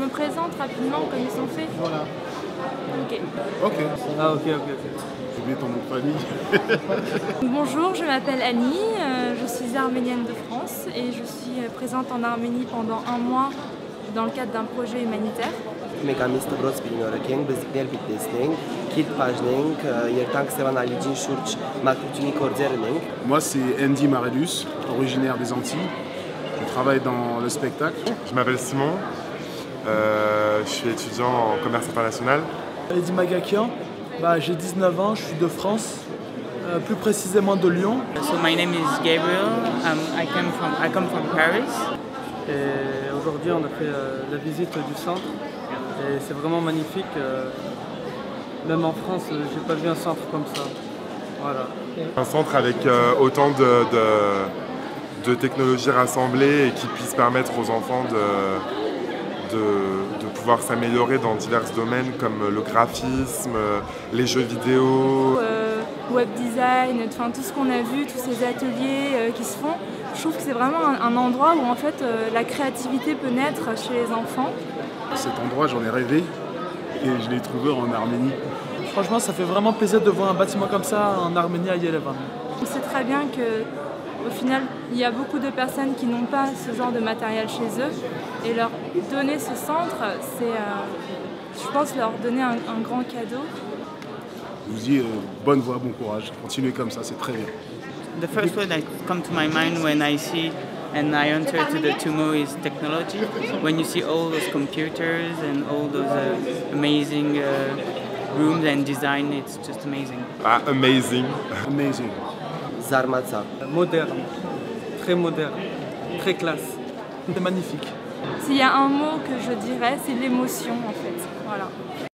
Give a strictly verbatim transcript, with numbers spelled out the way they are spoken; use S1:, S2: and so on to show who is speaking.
S1: me présente rapidement comme ils sont faits.
S2: Voilà.
S1: Ok.
S2: Ok.
S3: Ah ok, ok, ok.
S2: J'ai oublié ton nom de famille.
S1: Bonjour, je m'appelle Annie, euh, je suis arménienne de France et je suis présente en Arménie pendant un mois dans le cadre d'un projet humanitaire.
S4: Megamist brosbinորքենք բզկնել բիտնեսնենք, քիթ բաժնենք, երթանք սեվանալիջին շուրջ մակրությունի կորձեր ունենք։
S2: Moi c'est Andy Marellus, originaire des Antilles. Je travaille dans le spectacle.
S5: Je m'appelle Simon, euh, je suis étudiant en commerce international.
S3: Eddy Magakian, bah, j'ai dix-neuf ans, je suis de France, euh, plus précisément de Lyon.
S6: So my name is Gabriel, um, I, come from, I come from Paris.
S3: Et aujourd'hui on a fait euh, la visite du centre et c'est vraiment magnifique. Euh, même en France, euh, j'ai pas vu un centre comme ça. Voilà.
S5: Un centre avec euh, autant de, de, de technologies rassemblées et qui puisse permettre aux enfants de, de, de pouvoir s'améliorer dans divers domaines comme le graphisme, les jeux vidéo.
S1: Euh, web design, enfin tout ce qu'on a vu, tous ces ateliers euh, qui se font. Je trouve que c'est vraiment un, un endroit où en fait euh, la créativité peut naître chez les enfants.
S2: Cet endroit j'en ai rêvé et je l'ai trouvé en Arménie.
S3: Franchement, ça fait vraiment plaisir de voir un bâtiment comme ça en Arménie à Yerevan.
S1: On sait très bien qu'au final, il y a beaucoup de personnes qui n'ont pas ce genre de matériel chez eux et leur donner ce centre, c'est, euh, je pense, leur donner un, un grand cadeau.
S2: Je vous dis euh, bonne voie, bon courage, continuez comme ça, c'est très bien.
S6: The first word that comes to my mind when I see and I enter to the Tumo is technology. When you see all those computers and all those uh, amazing uh, rooms and design, it's just amazing.
S5: Ah, amazing.
S2: Amazing.
S4: Զարմացա։
S3: Moderne, très moderne, très classe. C'est magnifique.
S1: S'il y a un mot que je dirais, c'est l'émotion en fait. Voilà.